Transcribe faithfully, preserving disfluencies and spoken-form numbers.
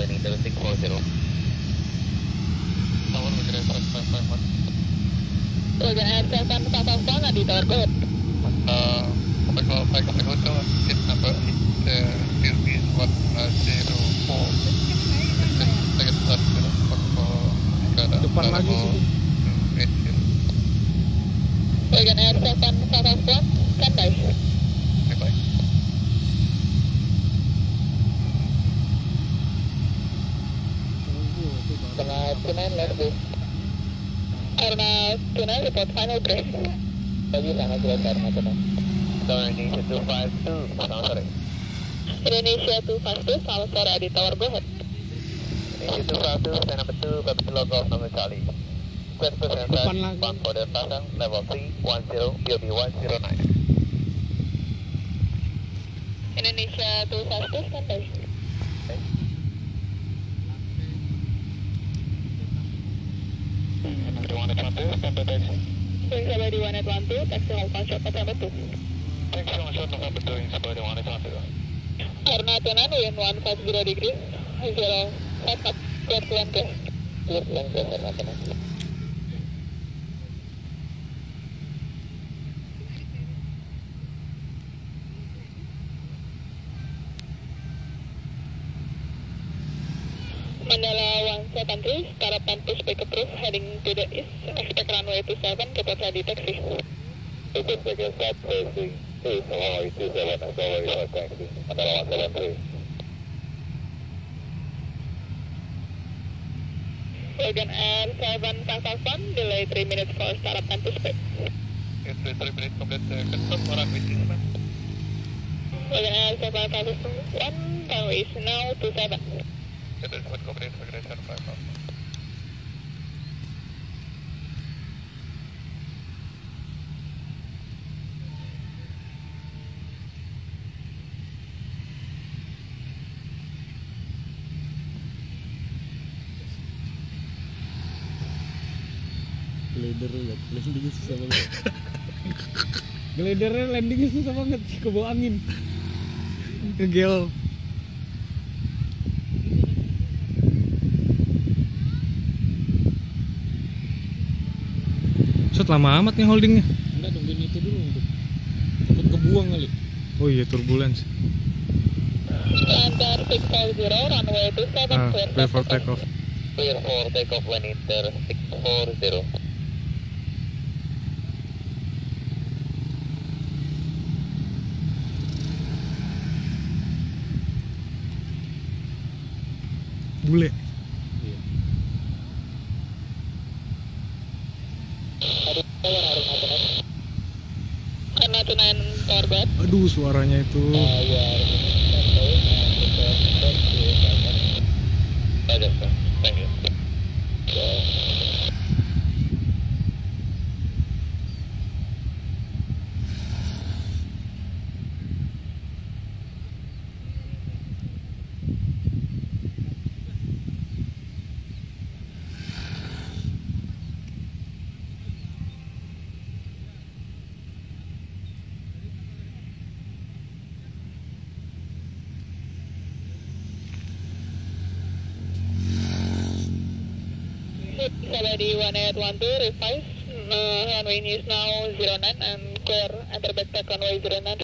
landing zero six four zero. Tower Magnetic five five five one. Logan Air seven five five one at the tower, go ahead. Uh, Quebec five Quebec Hotel, seat number is uh, still is one zero four. Second start, Depan lagi sih. Logan Air seven five five one, standby. Standby. Karena Tunan landing. Karena Tunan report final crash. Bagi sana sudah karena Tunan. Tower Indonesia two five two, selamat sore. Indonesia two five two, selamat sore at the tower, go ahead. Indonesia two five two, stand number two, Bapak Logo of number Charlie. Request for Depan sensor, lagi. one for the pasang, level three one zero, B O B one zero nine. Indonesia two five two, standby. Number one at one two, stand by taxi. Wing Sabadi one at one two, taxi hold control November two. Thanks so much for November two, Sabadi one at one two. Karena Tunan wind one five zero degrees, zero five up, clear to land clear. Clear to land clear, karena Tunan. Mandala one seven three, start up and push back approve, heading to the east, expect runway two seven, report ready taxi. Super Second Start Facing East, Hawaii two seven, Hawaii five taxi, Mandala one seven three. Logan Air seven five five one, delay three minutes for start up and push back. Yes, three minutes complete, uh, confirm orang business man. Logan Air seven five one, runway is now two seven. Kita dapat complete migration five five. Glider lihat, landingnya susah banget. Glidernya landingnya susah banget, ke bawah angin. Ngegel. Set lama amat nih holdingnya. Enggak, nungguin itu dulu untuk takut kebuang kali. Oh iya, turbulence. Enter six four zero, runway two seven, Ah, clear clear for takeoff. Clear for takeoff landing six four zero. Bule. Karena Tunan tower bed. Aduh, suaranya itu. Ada, sir. Thank you. Sabadi one eight one two, revise, uh, runway is now zero nine and clear, enter backpack runway zero nine.